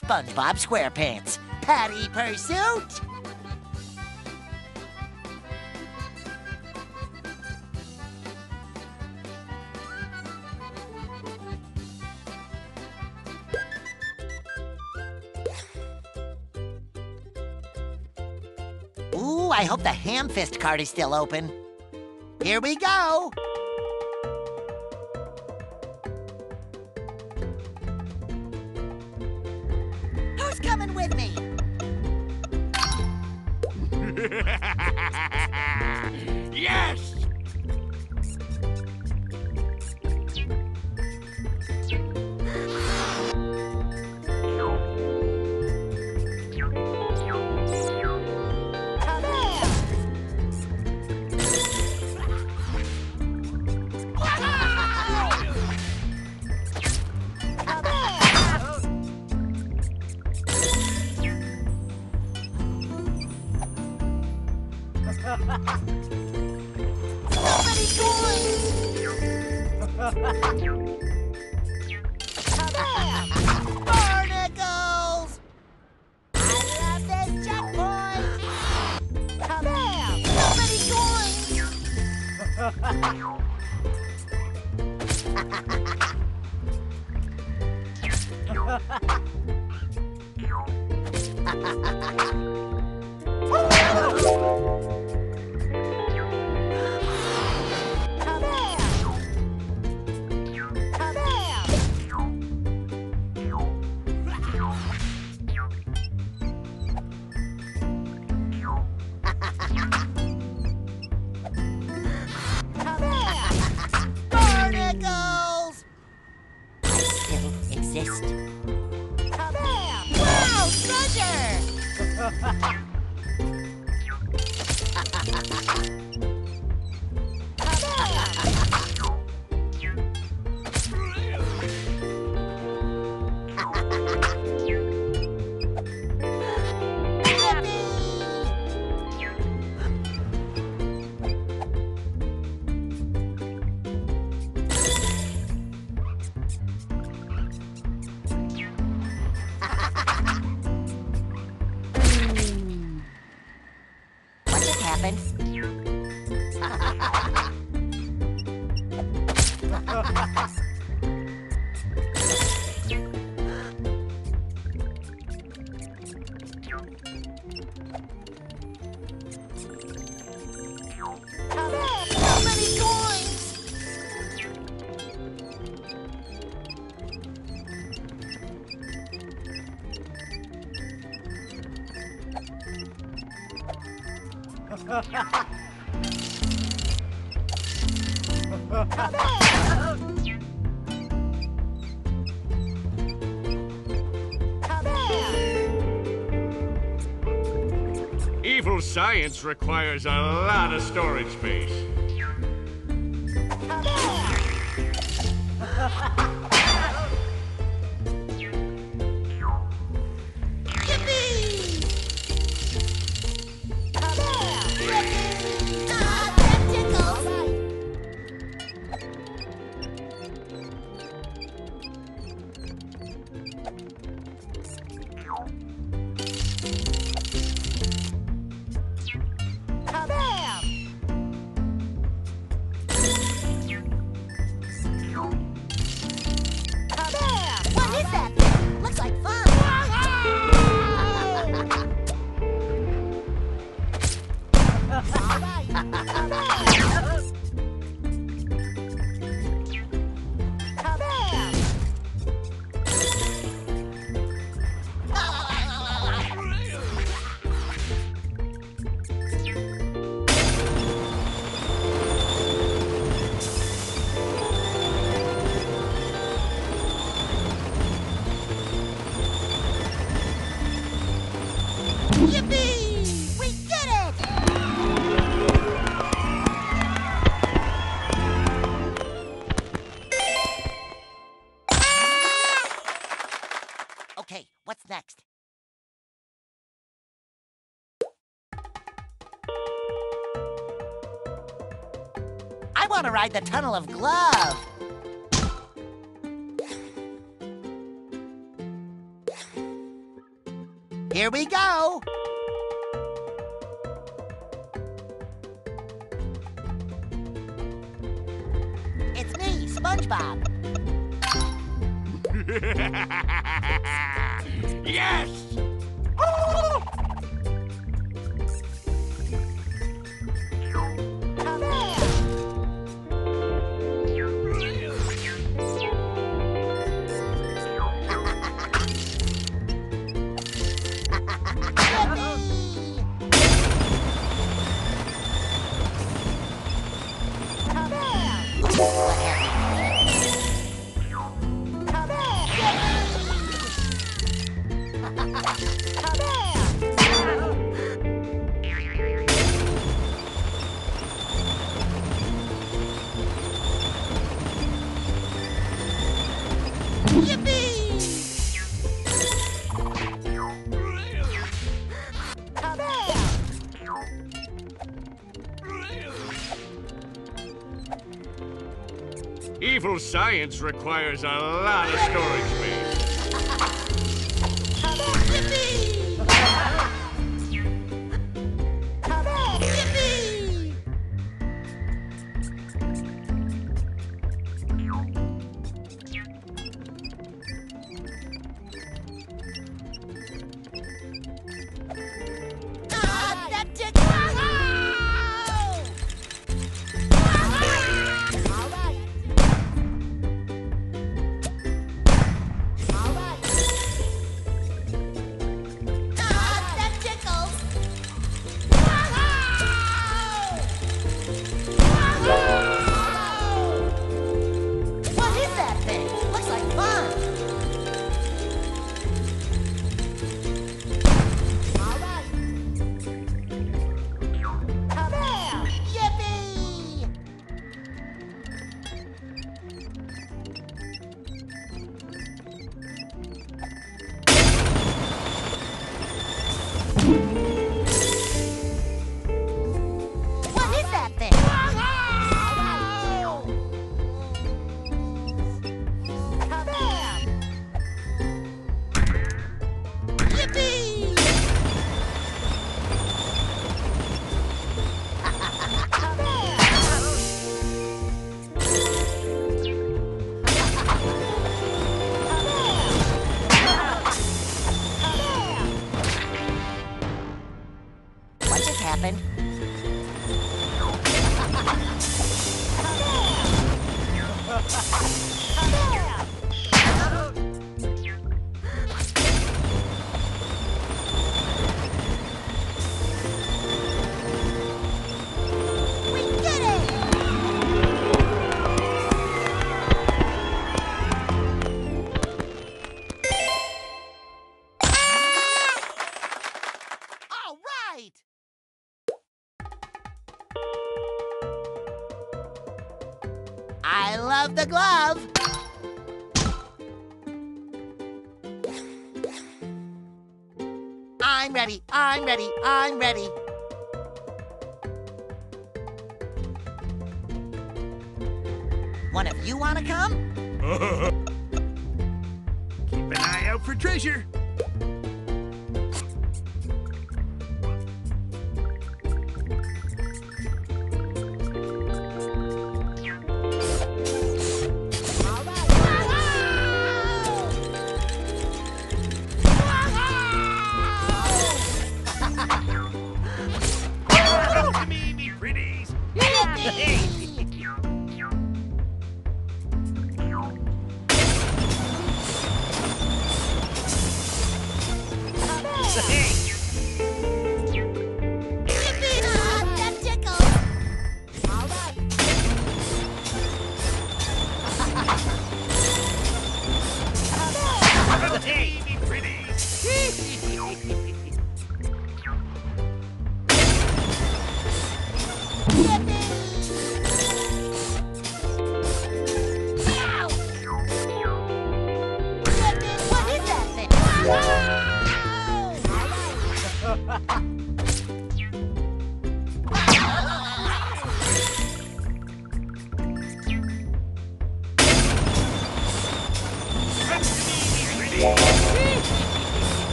SpongeBob SquarePants. Patty Pursuit! Ooh, I hope the Ham Fist card is still open. Here we go! Who's coming with me? Yes! Barnacles! I love this checkpoint! Kabam! Barnacles! I still exist. Kabam! Wow, treasure! What just happened? So many coins! Evil science requires a lot of storage space. What is that? Looks like fun. Yippee! We did it! Okay, what's next? I want to ride the Tunnel of Glove. Here we go. It's me, SpongeBob. Yes! Evil science requires a lot of storage space. Happened. We did it! All right! I love the glove. I'm ready, I'm ready, I'm ready. One of you want to come? Keep an eye out for treasure.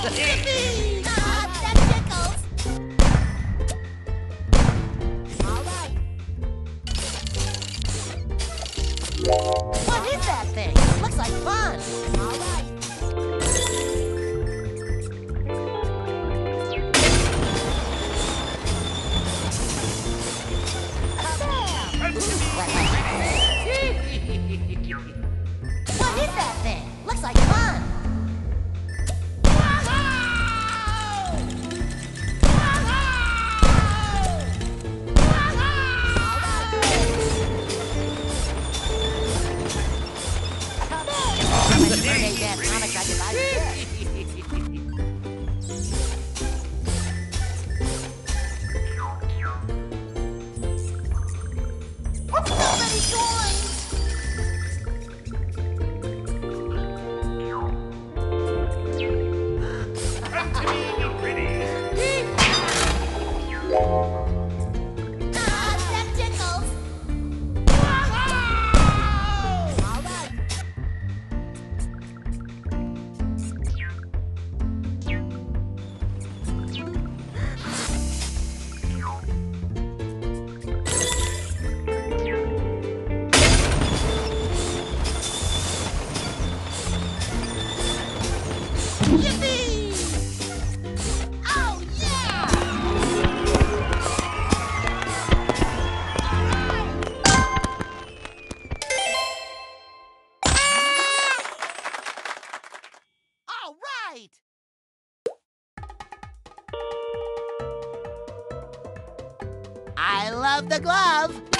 Yippee! Ah, that tickles! All right. What is that thing? Looks like fun. All right. What is that thing? Looks like fun. I'm a birthday dance comic I divided. Nobody joins! Come to me, you pretties. Ah, that tickles! All right. Yippee! Oh, yeah! All right. I love the glove.